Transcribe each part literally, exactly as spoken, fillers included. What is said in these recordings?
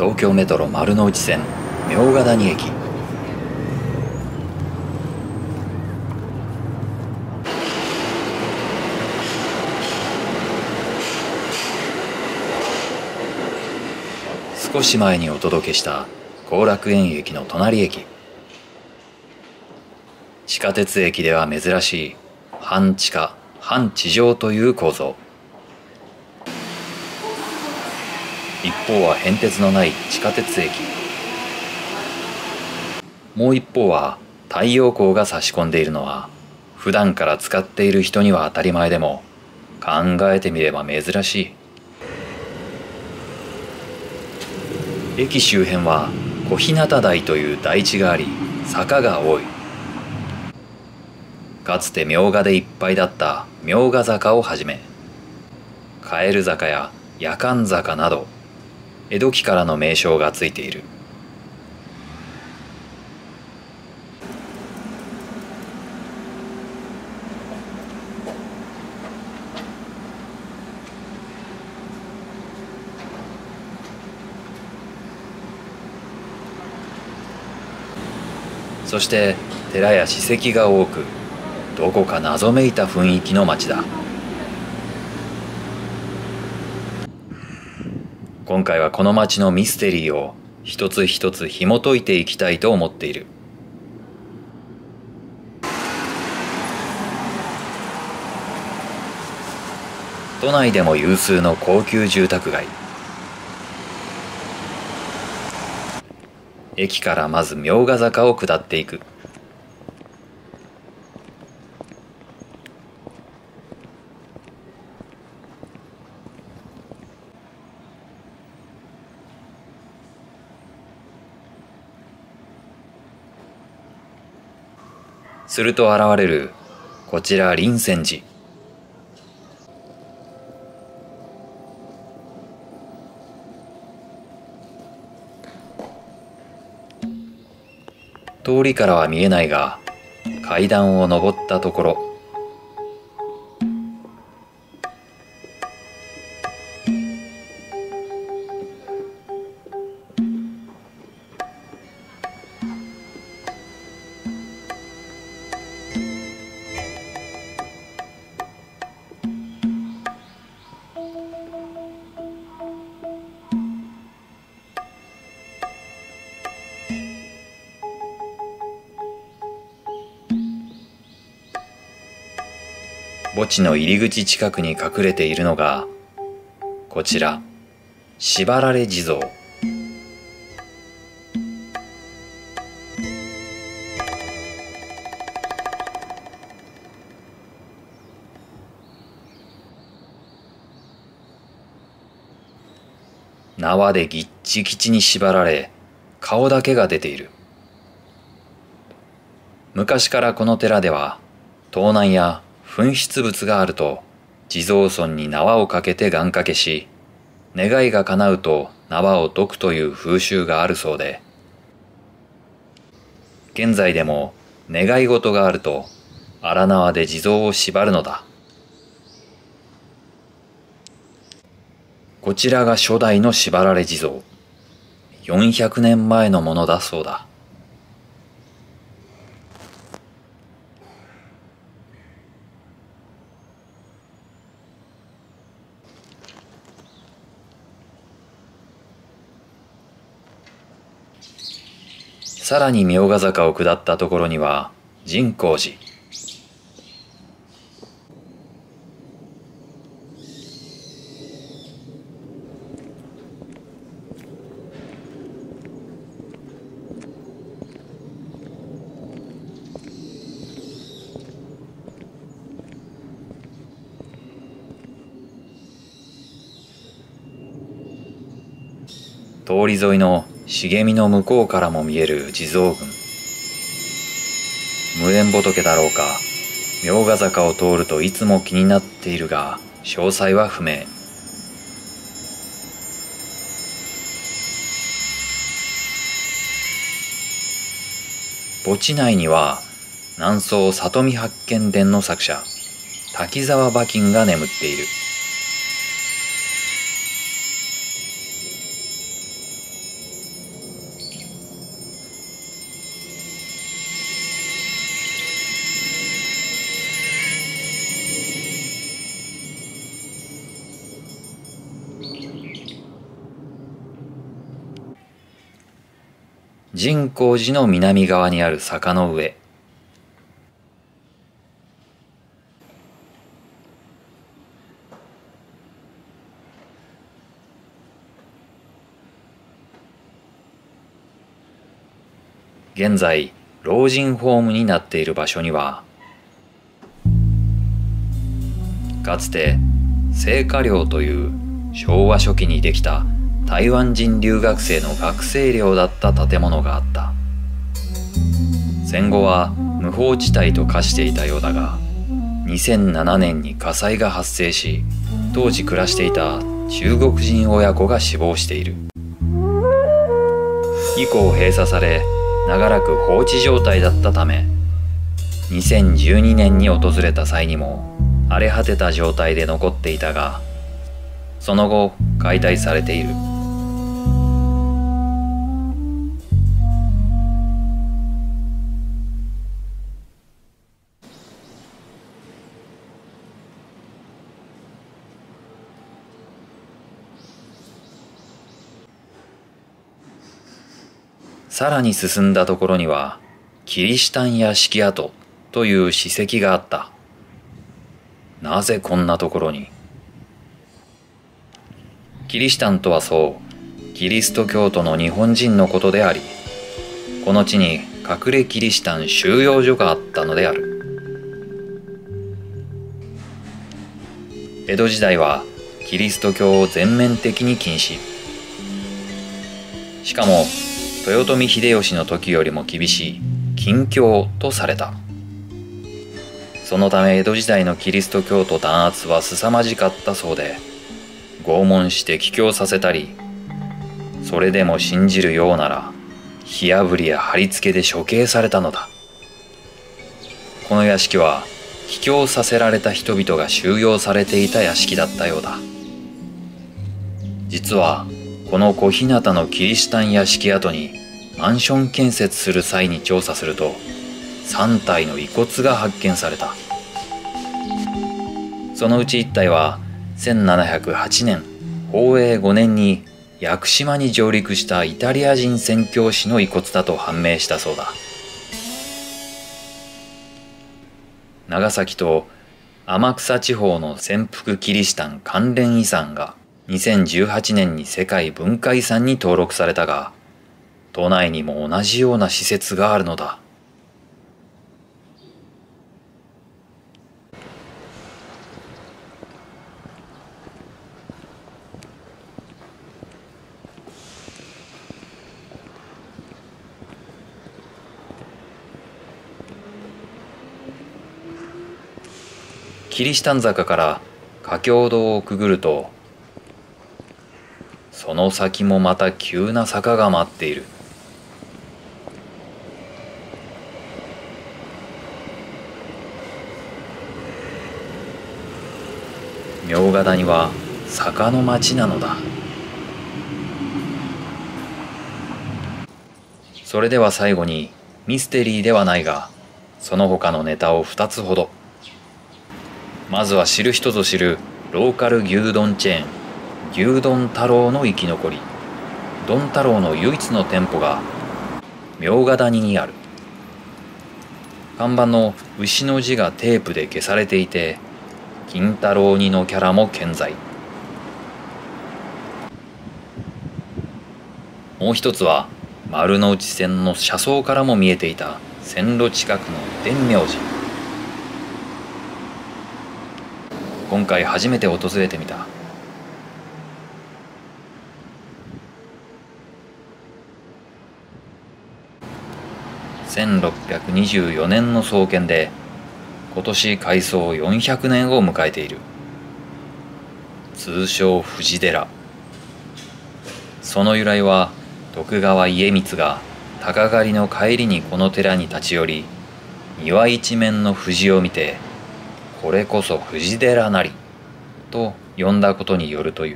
東京メトロ丸ノ内線茗荷谷駅。少し前にお届けした後楽園駅の隣駅。地下鉄駅では珍しい半地下半地上という構造。一方は変鉄のない地下鉄駅、もう一方は太陽光が差し込んでいるのは普段から使っている人には当たり前でも、考えてみれば珍しい。駅周辺は小日向台という台地があり、坂が多い。かつて茗荷でいっぱいだった茗荷坂をはじめ、蛙坂や夜間坂など江戸期からの名称がついている。そして寺や史跡が多く、どこか謎めいた雰囲気の街だ。今回はこの街のミステリーを一つ一つ紐解いていきたいと思っている。都内でも有数の高級住宅街。駅からまず茗荷坂を下っていく。すると現れるこちら輪泉寺。通りからは見えないが、階段を上ったところ、墓地の入り口近くに隠れているのが、こちら、縛られ地蔵。縄でぎっちぎちに縛られ、顔だけが出ている。昔からこの寺では、盗難や紛失物があると地蔵尊に縄をかけて願掛けし、願いが叶うと縄を解くという風習があるそうで、現在でも願い事があると荒縄で地蔵を縛るのだ。こちらが初代の縛られ地蔵。よんひゃくねんまえのものだそうだ。さらに茗荷坂を下ったところには神光寺。通り沿いの茂みの向こうからも見える地蔵群。無縁仏だろうか、茗荷坂を通るといつも気になっているが、詳細は不明。墓地内には南宋里見八犬伝の作者滝沢馬琴が眠っている。 神光寺の南側にある坂の上。現在、老人ホームになっている場所には、かつて聖火寮という昭和初期にできた台湾人留学生の学生寮だった建物があった。戦後は無法地帯と化していたようだが、にせんななねんに火災が発生し、当時暮らしていた中国人親子が死亡している。以降閉鎖され、長らく放置状態だったため、にせんじゅうにねんに訪れた際にも荒れ果てた状態で残っていたが、その後解体されている。さらに進んだところには、キリシタン屋敷跡という史跡があった。なぜこんなところに？キリシタンとはそう、キリスト教徒の日本人のことであり、この地に隠れキリシタン収容所があったのである。江戸時代はキリスト教を全面的に禁止。しかも、豊臣秀吉の時よりも厳しい禁教とされた。そのため江戸時代のキリスト教徒弾圧は凄まじかったそうで、拷問して帰郷させたり、それでも信じるようなら火あぶりや貼り付けで処刑されたのだ。この屋敷は帰郷させられた人々が収容されていた屋敷だったようだ。実はこの小日向のキリシタン屋敷跡にマンション建設する際に調査すると、さん体の遺骨が発見された。そのうちいち体はせんななひゃくはちねん宝永ごねんに屋久島に上陸したイタリア人宣教師の遺骨だと判明したそうだ。長崎と天草地方の潜伏キリシタン関連遺産がにせんじゅうはちねんに世界文化遺産に登録されたが、都内にも同じような施設があるのだ。キリシタン坂から華僑堂をくぐると、その先もまた急な坂が待っている。茗荷谷は坂の町なのだ。それでは最後にミステリーではないが、その他のネタをふたつほど。まずは知る人ぞ知るローカル牛丼チェーン、牛丼太郎の生き残り。丼太郎の唯一の店舗が茗荷谷にある。看板の牛の字がテープで消されていて、金太郎にのキャラも健在。もう一つは丸ノ内線の車窓からも見えていた線路近くの伝明寺。今回初めて訪れてみた。せんろっぴゃくにじゅうよねんの創建で、今年改装よんひゃくねんを迎えている。通称藤寺。その由来は徳川家光が鷹狩りの帰りにこの寺に立ち寄り、庭一面の藤を見て、これこそ藤寺なりと呼んだことによるという。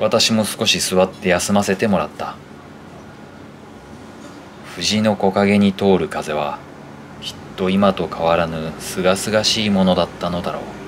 私も少し座って休ませてもらった。藤の木陰に通る風はきっと今と変わらぬすがすがしいものだったのだろう。